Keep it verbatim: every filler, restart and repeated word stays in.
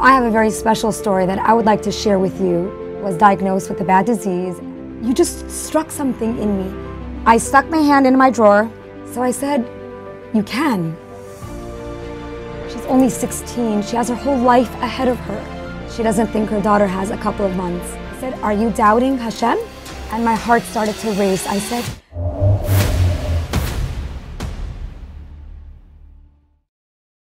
I have a very special story that I would like to share with you. I was diagnosed with a bad disease. You just struck something in me. I stuck my hand in my drawer, so I said, "You can." She's only sixteen. She has her whole life ahead of her. She doesn't think her daughter has a couple of months. I said, "Are you doubting Hashem?" And my heart started to race. I said,